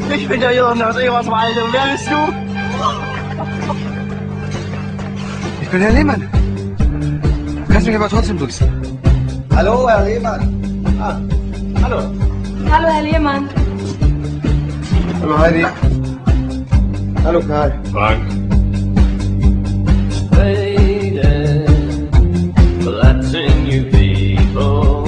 Ich bin der Jürgen aus Eberswalde. Und wer bist du? Ich bin Herr Lehmann. Du kannst mich aber trotzdem duzen. Hallo, Herr Lehmann. Ah, hallo. Hallo, Herr Lehmann. Hallo Heidi. Hallo Karl. Frank. Let's sing you people.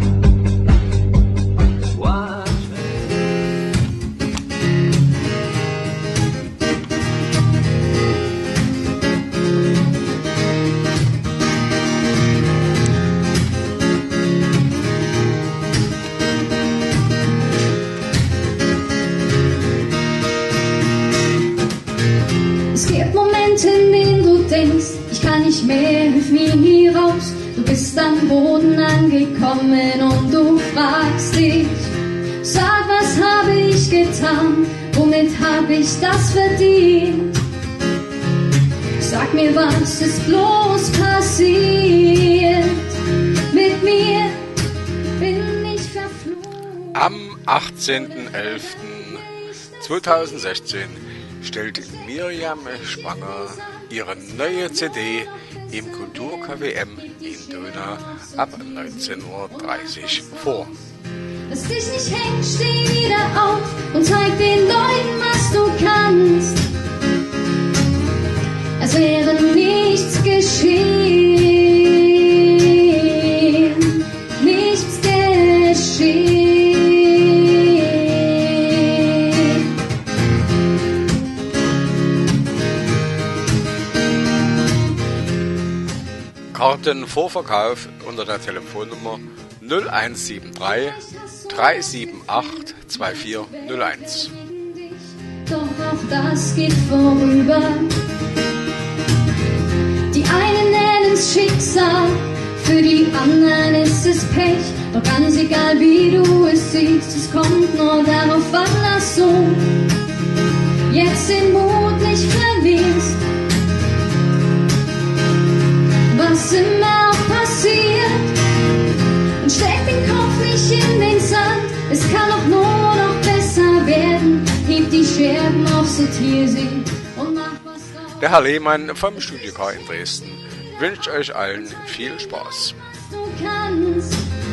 Es gibt Momente, in denen du denkst, ich kann nicht mehr, hilf mir hier raus. Du bist am Boden angekommen und du fragst dich, sag, was habe ich getan, womit habe ich das verdient? Sag mir, was ist bloß passiert? Mit mir bin ich verflogen. Am 18.11.2016 stellt Miriam Spanger ihre neue CD im Kulturcafé M in Döna ab 19.30 Uhr vor. Lass dich nicht hängen, steh wieder auf und zeig den Leuten, was du kannst. Als wäre nichts geschehen, nichts geschehen. Kartenvorverkauf unter der Telefonnummer 0173 378 2401. Doch auch das geht vorüber. Die einen nennen's Schicksal, für die anderen ist es Pech. Doch ganz egal wie du es siehst, es kommt nur darauf an, dass du jetzt den Mut nicht verlierst. Was immer auch passiert, und steck den Kopf nicht in den Sand. Es kann auch nur noch besser werden. Heb die Scherben auf, sortier sie und mach was draus. Der Herr Lehmann vom Studio K in Dresden wünscht euch allen viel Spaß. Du kannst